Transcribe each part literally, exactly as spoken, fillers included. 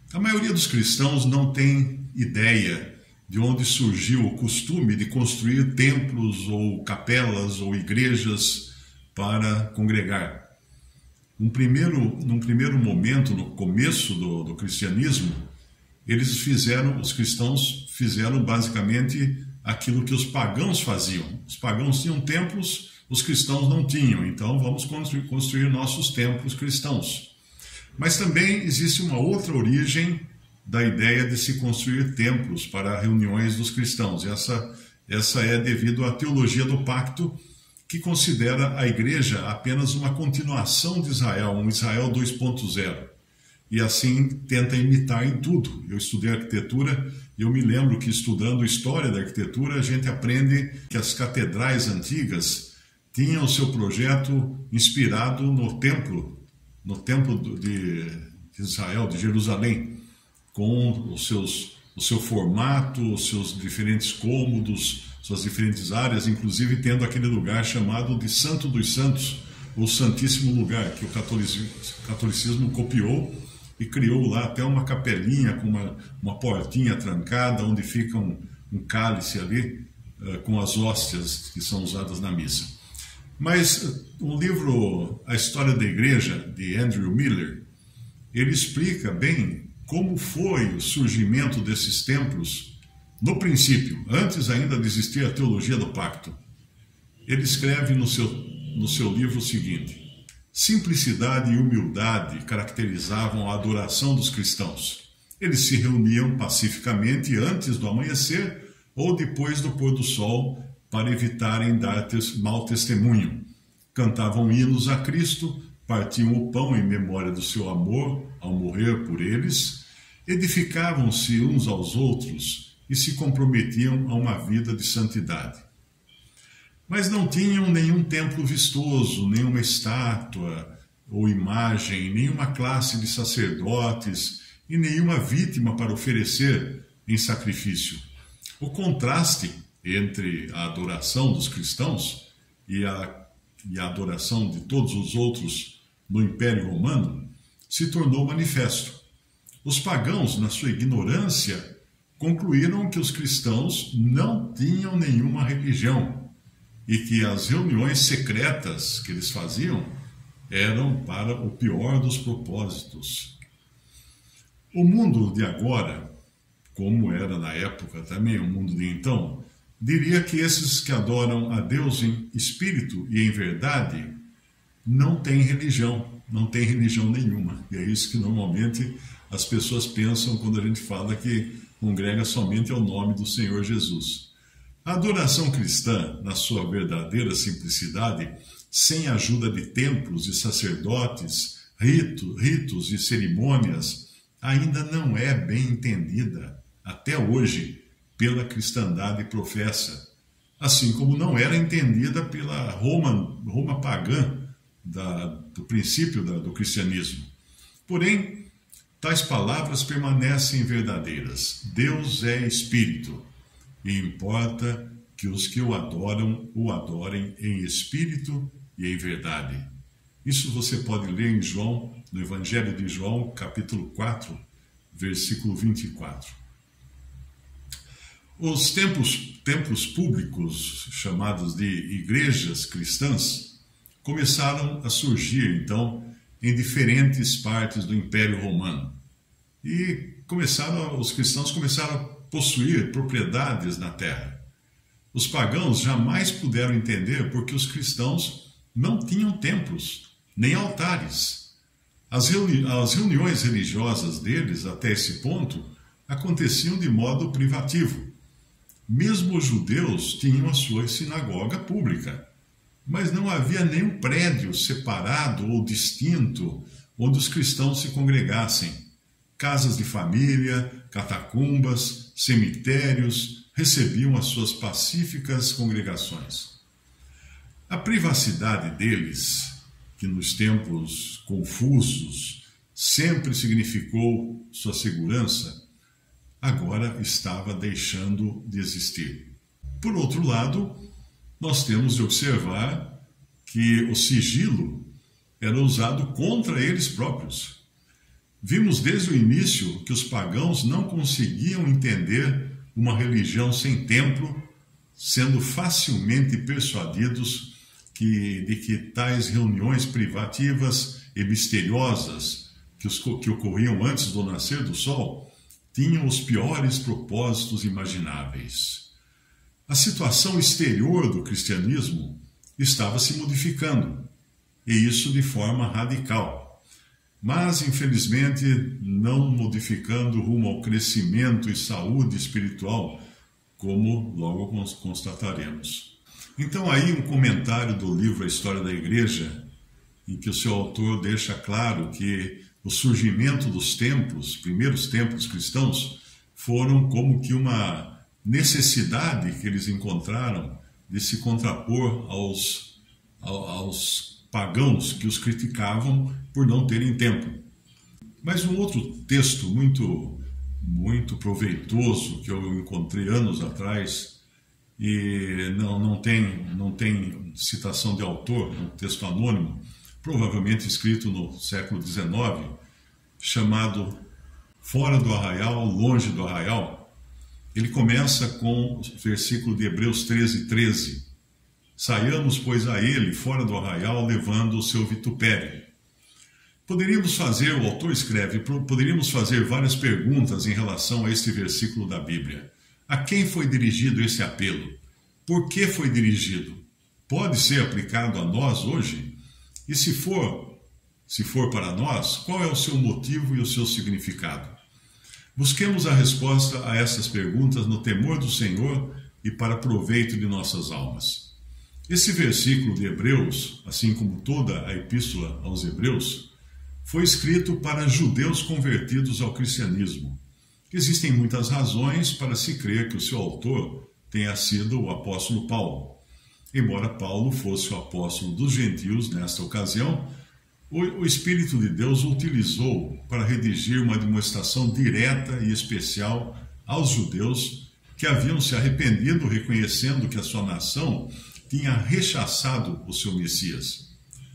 A maioria dos cristãos não tem ideia de onde surgiu o costume de construir templos ou capelas ou igrejas para congregar. Num primeiro, num primeiro momento, no começo do, do cristianismo, eles fizeram, os cristãos fizeram basicamente aquilo que os pagãos faziam. Os pagãos tinham templos, os cristãos não tinham, então vamos construir, construir nossos templos cristãos. Mas também existe uma outra origem da ideia de se construir templos para reuniões dos cristãos. Essa, essa é devido à teologia do pacto, que considera a igreja apenas uma continuação de Israel, um Israel dois ponto zero. E assim tenta imitar em tudo. Eu estudei arquitetura e eu me lembro que, estudando história da arquitetura, a gente aprende que as catedrais antigas tinham o seu projeto inspirado no templo, no templo de Israel, de Jerusalém, com os seus, o seu formato, os seus diferentes cômodos, suas diferentes áreas, inclusive tendo aquele lugar chamado de Santo dos Santos, ou Santíssimo Lugar, que o catolicismo, o catolicismo copiou e criou lá até uma capelinha com uma, uma portinha trancada, onde fica um, um cálice ali, uh, com as hóstias que são usadas na missa. Mas o um livro A História da Igreja, de Andrew Miller, ele explica bem como foi o surgimento desses templos no princípio, antes ainda de existir a teologia do pacto. Ele escreve no seu, no seu livro o seguinte: simplicidade e humildade caracterizavam a adoração dos cristãos. Eles se reuniam pacificamente antes do amanhecer ou depois do pôr do sol para evitarem dar mau testemunho. Cantavam hinos a Cristo, partiam o pão em memória do seu amor ao morrer por eles, edificavam-se uns aos outros e se comprometiam a uma vida de santidade. Mas não tinham nenhum templo vistoso, nenhuma estátua ou imagem, nenhuma classe de sacerdotes e nenhuma vítima para oferecer em sacrifício. O contraste entre a adoração dos cristãos e a, e a adoração de todos os outros no Império Romano se tornou manifesto. Os pagãos, na sua ignorância, concluíram que os cristãos não tinham nenhuma religião e que as reuniões secretas que eles faziam eram para o pior dos propósitos. O mundo de agora, como era na época também o mundo de então, diria que esses que adoram a Deus em espírito e em verdade não têm religião, não têm religião nenhuma. E é isso que normalmente as pessoas pensam quando a gente fala que congrega somente ao nome do Senhor Jesus. A adoração cristã, na sua verdadeira simplicidade, sem a ajuda de templos e sacerdotes, rito, ritos e cerimônias, ainda não é bem entendida, até hoje, pela cristandade professa, assim como não era entendida pela Roma, Roma pagã da, do princípio da, do cristianismo. Porém, tais palavras permanecem verdadeiras. Deus é Espírito, e importa que os que o adoram, o adorem em Espírito e em verdade. Isso você pode ler em João, no Evangelho de João, capítulo quatro, versículo vinte e quatro. Os templos, templos públicos, chamados de igrejas cristãs, começaram a surgir, então, em diferentes partes do Império Romano. E começaram, os cristãos começaram a possuir propriedades na terra. Os pagãos jamais puderam entender porque os cristãos não tinham templos, nem altares. As, reuni- as reuniões religiosas deles, até esse ponto, aconteciam de modo privativo. Mesmo os judeus tinham a sua sinagoga pública, mas não havia nenhum prédio separado ou distinto onde os cristãos se congregassem. Casas de família, catacumbas, cemitérios recebiam as suas pacíficas congregações. A privacidade deles, que nos tempos confusos sempre significou sua segurança, agora estava deixando de existir. Por outro lado, nós temos de observar que o sigilo era usado contra eles próprios. Vimos desde o início que os pagãos não conseguiam entender uma religião sem templo, sendo facilmente persuadidos que, de que tais reuniões privativas e misteriosas que, os, que ocorriam antes do nascer do sol tinham os piores propósitos imagináveis. A situação exterior do cristianismo estava se modificando, e isso de forma radical, mas infelizmente não modificando rumo ao crescimento e saúde espiritual, como logo constataremos. Então aí um comentário do livro A História da Igreja, em que o seu autor deixa claro que o surgimento dos templos, primeiros templos cristãos, foram como que uma necessidade que eles encontraram de se contrapor aos, aos pagãos que os criticavam por não terem templo. Mas um outro texto muito, muito proveitoso que eu encontrei anos atrás, e não, não, tem, não tem citação de autor, um texto anônimo, provavelmente escrito no século dezenove, chamado Fora do Arraial, Longe do Arraial. Ele começa com o versículo de Hebreus treze, treze. Saiamos, pois, a ele, fora do arraial, levando o seu vitupério. Poderíamos fazer, o autor escreve, poderíamos fazer várias perguntas em relação a este versículo da Bíblia. A quem foi dirigido esse apelo? Por que foi dirigido? Pode ser aplicado a nós hoje? E se for, se for para nós, qual é o seu motivo e o seu significado? Busquemos a resposta a essas perguntas no temor do Senhor e para proveito de nossas almas. Esse versículo de Hebreus, assim como toda a epístola aos Hebreus, foi escrito para judeus convertidos ao cristianismo. Existem muitas razões para se crer que o seu autor tenha sido o apóstolo Paulo. Embora Paulo fosse o apóstolo dos gentios nesta ocasião, o Espírito de Deus o utilizou para redigir uma demonstração direta e especial aos judeus que haviam se arrependido, reconhecendo que a sua nação tinha rechaçado o seu Messias.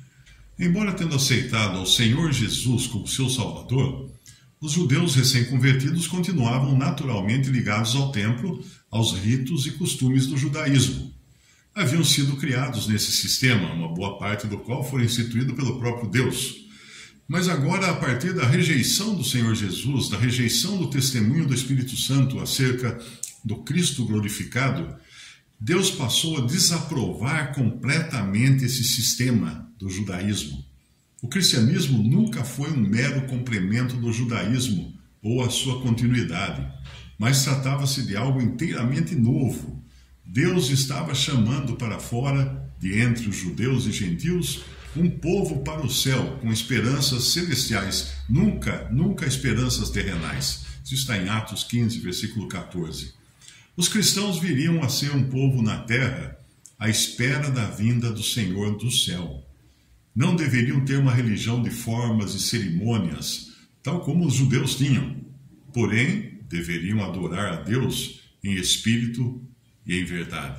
Embora tendo aceitado ao Senhor Jesus como seu Salvador, os judeus recém-convertidos continuavam naturalmente ligados ao templo, aos ritos e costumes do judaísmo. Haviam sido criados nesse sistema, uma boa parte do qual foi instituído pelo próprio Deus. Mas agora, a partir da rejeição do Senhor Jesus, da rejeição do testemunho do Espírito Santo acerca do Cristo glorificado, Deus passou a desaprovar completamente esse sistema do judaísmo. O cristianismo nunca foi um mero complemento do judaísmo ou a sua continuidade, mas tratava-se de algo inteiramente novo. Deus estava chamando para fora, de entre os judeus e gentios, um povo para o céu, com esperanças celestiais, nunca, nunca esperanças terrenais. Isso está em Atos quinze, versículo quatorze. Os cristãos viriam a ser um povo na terra, à espera da vinda do Senhor do céu. Não deveriam ter uma religião de formas e cerimônias, tal como os judeus tinham. Porém, deveriam adorar a Deus em espírito e em verdade.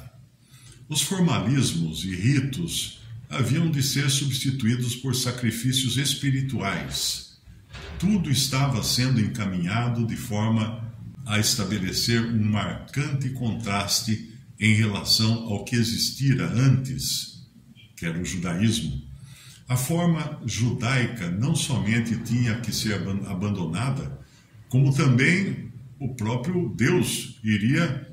Os formalismos e ritos haviam de ser substituídos por sacrifícios espirituais. Tudo estava sendo encaminhado de forma a estabelecer um marcante contraste em relação ao que existira antes, que era o judaísmo. A forma judaica não somente tinha que ser abandonada, como também o próprio Deus iria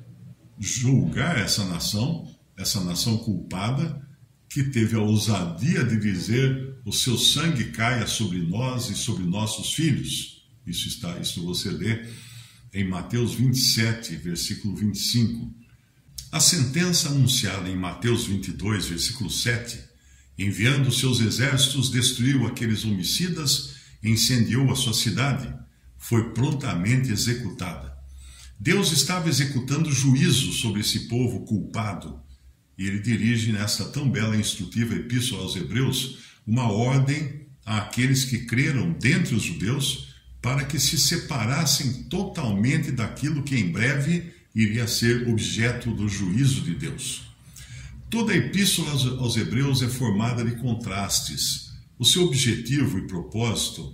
julgar essa nação, essa nação culpada, que teve a ousadia de dizer: o seu sangue caia sobre nós e sobre nossos filhos. Isso está, isso você lê em Mateus vinte e sete, versículo vinte e cinco. A sentença anunciada em Mateus vinte e dois, versículo sete, enviando seus exércitos, destruiu aqueles homicidas e incendiou a sua cidade, foi prontamente executada. Deus estava executando juízo sobre esse povo culpado, e ele dirige nesta tão bela e instrutiva epístola aos Hebreus uma ordem àqueles que creram dentre os judeus para que se separassem totalmente daquilo que em breve iria ser objeto do juízo de Deus. Toda a epístola aos Hebreus é formada de contrastes. O seu objetivo e propósito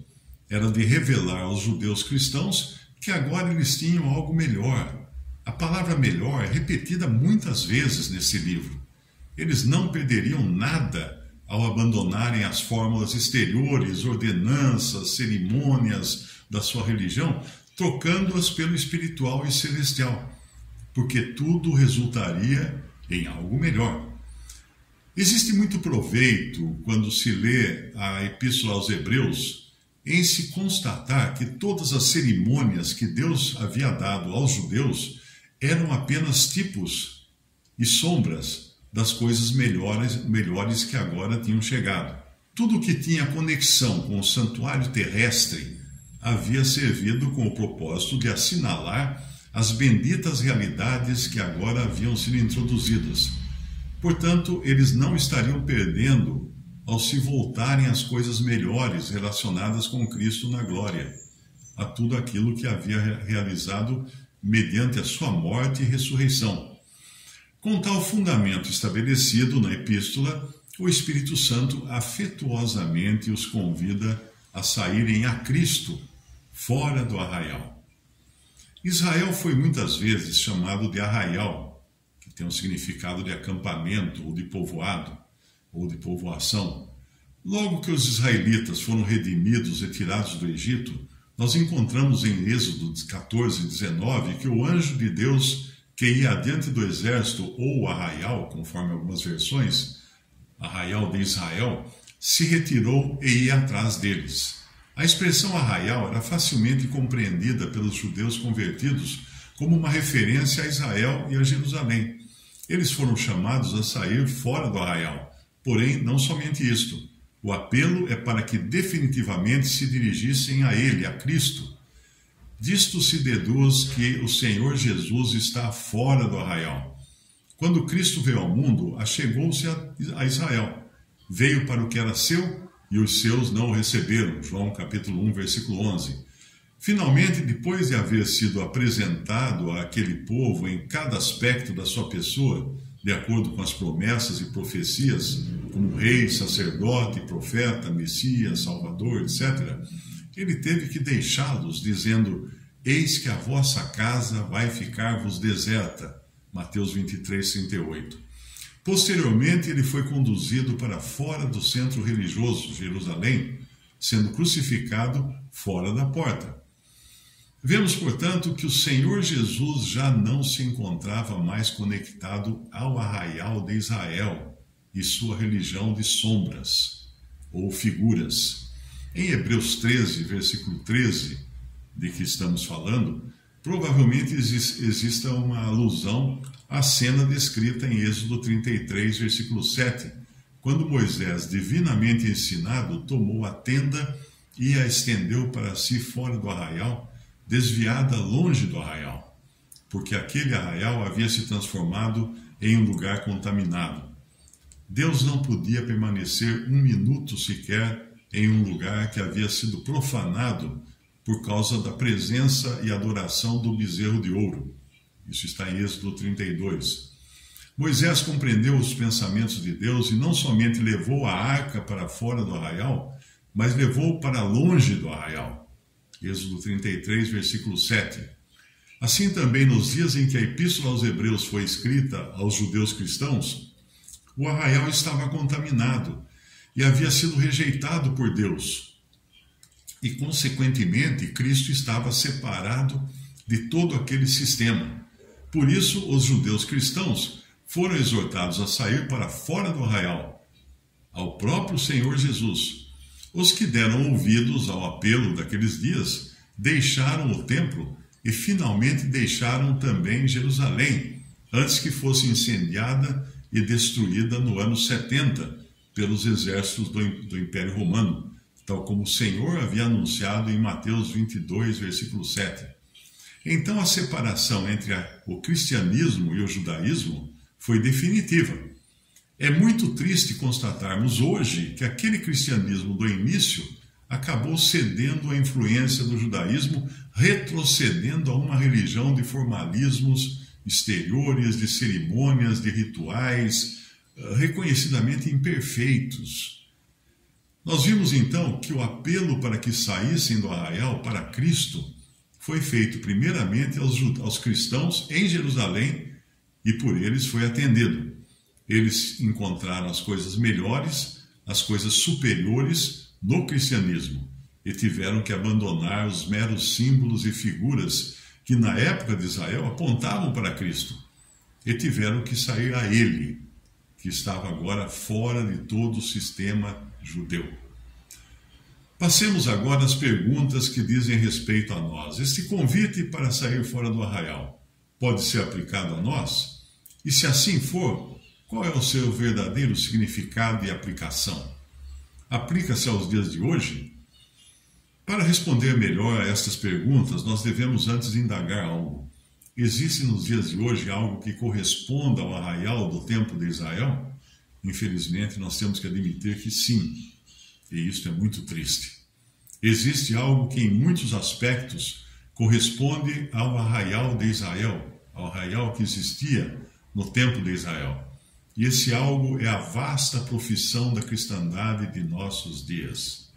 era de revelar aos judeus cristãos que agora eles tinham algo melhor. A palavra melhor é repetida muitas vezes nesse livro. Eles não perderiam nada ao abandonarem as fórmulas exteriores, ordenanças, cerimônias da sua religião, trocando-as pelo espiritual e celestial, porque tudo resultaria em algo melhor. Existe muito proveito quando se lê a Epístola aos Hebreus em se constatar que todas as cerimônias que Deus havia dado aos judeus eram apenas tipos e sombras das coisas melhores, melhores que agora tinham chegado. Tudo que tinha conexão com o santuário terrestre havia servido com o propósito de assinalar as benditas realidades que agora haviam sido introduzidas. Portanto, eles não estariam perdendo ao se voltarem às coisas melhores relacionadas com Cristo na glória, a tudo aquilo que havia realizado mediante a sua morte e ressurreição. Com tal fundamento estabelecido na epístola, o Espírito Santo afetuosamente os convida a saírem a Cristo fora do arraial. Israel foi muitas vezes chamado de arraial, que tem o significado de acampamento, ou de povoado, ou de povoação. Logo que os israelitas foram redimidos e tirados do Egito, nós encontramos em Êxodo catorze, dezenove, que o anjo de Deus que ia adiante do exército, ou arraial, conforme algumas versões, arraial de Israel, se retirou e ia atrás deles. A expressão arraial era facilmente compreendida pelos judeus convertidos como uma referência a Israel e a Jerusalém. Eles foram chamados a sair fora do arraial, porém, não somente isto. O apelo é para que definitivamente se dirigissem a Ele, a Cristo. Disto se deduz que o Senhor Jesus está fora do arraial. Quando Cristo veio ao mundo, achegou-se a Israel. Veio para o que era seu e os seus não o receberam. João capítulo um, versículo onze. Finalmente, depois de haver sido apresentado àquele povo em cada aspecto da sua pessoa, de acordo com as promessas e profecias, como rei, sacerdote, profeta, Messias, Salvador, etcétera, ele teve que deixá-los, dizendo: eis que a vossa casa vai ficar-vos deserta. Mateus vinte e três, trinta e oito. Posteriormente, ele foi conduzido para fora do centro religioso, Jerusalém, sendo crucificado fora da porta. Vemos, portanto, que o Senhor Jesus já não se encontrava mais conectado ao arraial de Israel e sua religião de sombras ou figuras. Em Hebreus treze, versículo treze, de que estamos falando, provavelmente exista uma alusão à cena descrita em Êxodo trinta e três, versículo sete, quando Moisés, divinamente ensinado, tomou a tenda e a estendeu para si fora do arraial, desviada longe do arraial, porque aquele arraial havia se transformado em um lugar contaminado. Deus não podia permanecer um minuto sequer em um lugar que havia sido profanado por causa da presença e adoração do bezerro de ouro. Isso está em Êxodo trinta e dois. Moisés compreendeu os pensamentos de Deus e não somente levou a arca para fora do arraial, mas levou para longe do arraial. Êxodo trinta e três, versículo sete. Assim também, nos dias em que a Epístola aos Hebreus foi escrita aos judeus cristãos, o arraial estava contaminado e havia sido rejeitado por Deus. E, consequentemente, Cristo estava separado de todo aquele sistema. Por isso, os judeus cristãos foram exortados a sair para fora do arraial, ao próprio Senhor Jesus. Os que deram ouvidos ao apelo daqueles dias deixaram o templo e finalmente deixaram também Jerusalém, antes que fosse incendiada e destruída no ano setenta pelos exércitos do, do Império Romano, tal como o Senhor havia anunciado em Mateus vinte e dois, versículo sete. Então a separação entre a, o cristianismo e o judaísmo foi definitiva. É muito triste constatarmos hoje que aquele cristianismo do início acabou cedendo à influência do judaísmo, retrocedendo a uma religião de formalismos exteriores, de cerimônias, de rituais, reconhecidamente imperfeitos. Nós vimos então que o apelo para que saíssem do arraial para Cristo foi feito primeiramente aos, aos cristãos em Jerusalém e por eles foi atendido. Eles encontraram as coisas melhores, as coisas superiores no cristianismo e tiveram que abandonar os meros símbolos e figuras que na época de Israel apontavam para Cristo e tiveram que sair a Ele, que estava agora fora de todo o sistema judeu. Passemos agora às perguntas que dizem respeito a nós. Este convite para sair fora do arraial pode ser aplicado a nós? E se assim for, qual é o seu verdadeiro significado e aplicação? Aplica-se aos dias de hoje? Para responder melhor a estas perguntas, nós devemos antes indagar algo. Existe nos dias de hoje algo que corresponda ao arraial do templo de Israel? Infelizmente, nós temos que admitir que sim. E isto é muito triste. Existe algo que em muitos aspectos corresponde ao arraial de Israel, ao arraial que existia no templo de Israel. E esse algo é a vasta profissão da cristandade de nossos dias.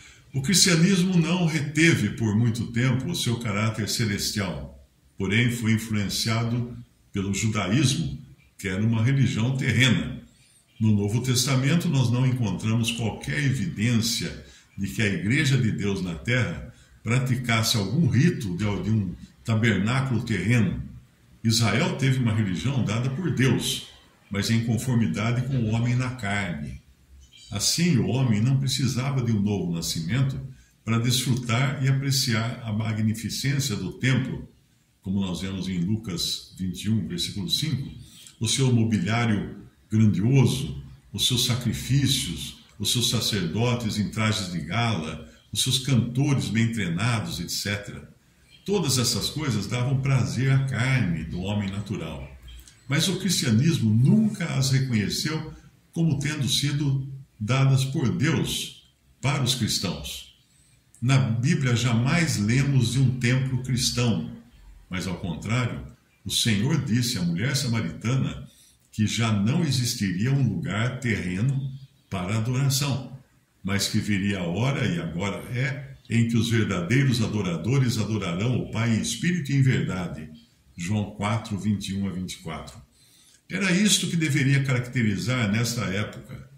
O cristianismo não reteve por muito tempo o seu caráter celestial, porém foi influenciado pelo judaísmo, que era uma religião terrena. No Novo Testamento, nós não encontramos qualquer evidência de que a Igreja de Deus na Terra praticasse algum rito de um tabernáculo terreno. Israel teve uma religião dada por Deus, mas em conformidade com o homem na carne. Assim, o homem não precisava de um novo nascimento para desfrutar e apreciar a magnificência do templo, como nós vemos em Lucas vinte e um, versículo cinco, o seu mobiliário grandioso, os seus sacrifícios, os seus sacerdotes em trajes de gala, os seus cantores bem treinados, etcétera. Todas essas coisas davam prazer à carne do homem natural. Mas o cristianismo nunca as reconheceu como tendo sido dadas por Deus para os cristãos. Na Bíblia jamais lemos de um templo cristão, mas ao contrário, o Senhor disse à mulher samaritana que já não existiria um lugar terreno para adoração, mas que viria a hora, e agora é, em que os verdadeiros adoradores adorarão o Pai em espírito e em verdade. João quatro, vinte e um a vinte e quatro. Era isto que deveria caracterizar nesta época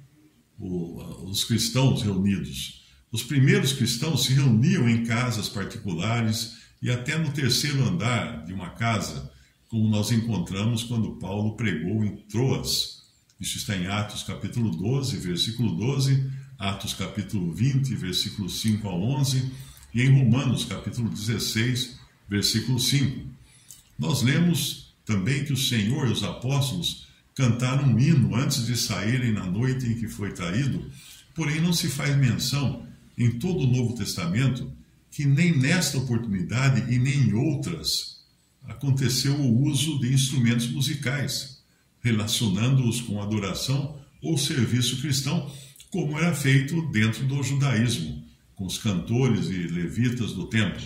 o, os cristãos reunidos. Os primeiros cristãos se reuniam em casas particulares e até no terceiro andar de uma casa, como nós encontramos quando Paulo pregou em Troas. Isso está em Atos capítulo doze, versículo doze, Atos capítulo vinte, versículo cinco ao onze, e em Romanos capítulo dezesseis, versículo cinco. Nós lemos também que o Senhor e os apóstolos cantaram um hino antes de saírem na noite em que foi traído, porém não se faz menção em todo o Novo Testamento que nem nesta oportunidade e nem em outras aconteceu o uso de instrumentos musicais, relacionando-os com adoração ou serviço cristão, como era feito dentro do judaísmo, com os cantores e levitas do templo.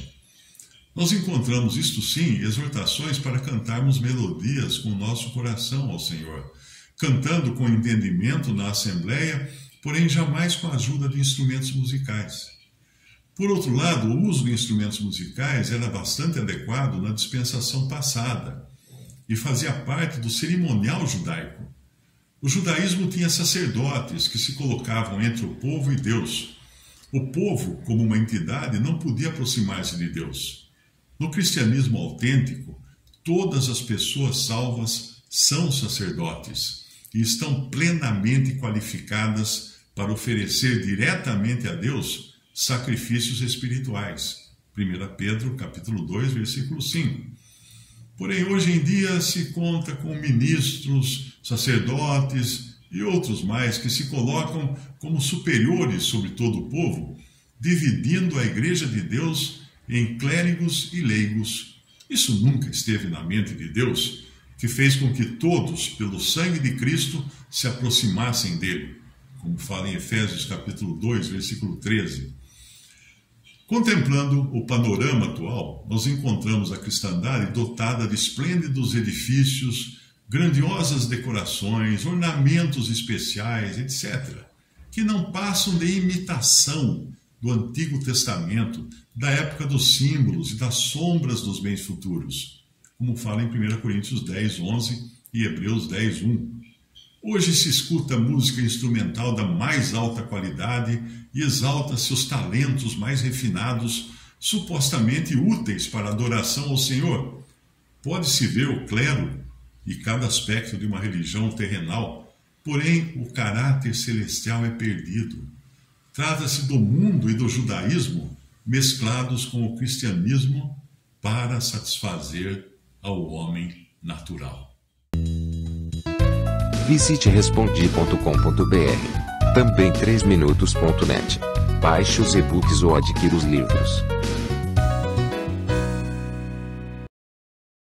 Nós encontramos, isto sim, exortações para cantarmos melodias com o nosso coração ao Senhor, cantando com entendimento na assembleia, porém jamais com a ajuda de instrumentos musicais. Por outro lado, o uso de instrumentos musicais era bastante adequado na dispensação passada e fazia parte do cerimonial judaico. O judaísmo tinha sacerdotes que se colocavam entre o povo e Deus. O povo, como uma entidade, não podia aproximar-se de Deus. No cristianismo autêntico, todas as pessoas salvas são sacerdotes e estão plenamente qualificadas para oferecer diretamente a Deus sacrifícios espirituais. primeira Pedro, capítulo dois, versículo cinco. Porém, hoje em dia se conta com ministros, sacerdotes e outros mais que se colocam como superiores sobre todo o povo, dividindo a Igreja de Deus em clérigos e leigos. Isso nunca esteve na mente de Deus, que fez com que todos, pelo sangue de Cristo, se aproximassem dele, como fala em Efésios capítulo dois, versículo treze. Contemplando o panorama atual, nós encontramos a cristandade dotada de esplêndidos edifícios, grandiosas decorações, ornamentos especiais, etcétera. que não passam de imitação do Antigo Testamento, da época dos símbolos e das sombras dos bens futuros, como fala em primeira Coríntios dez, onze e Hebreus dez, um. Hoje se escuta música instrumental da mais alta qualidade e exalta-se os talentos mais refinados, supostamente úteis para a adoração ao Senhor. Pode-se ver o clero e cada aspecto de uma religião terrenal, porém o caráter celestial é perdido. Trata-se do mundo e do judaísmo mesclados com o cristianismo para satisfazer ao homem natural. Visite respondi ponto com ponto br. Também três minutos ponto net. Baixe os e-books ou adquira os livros.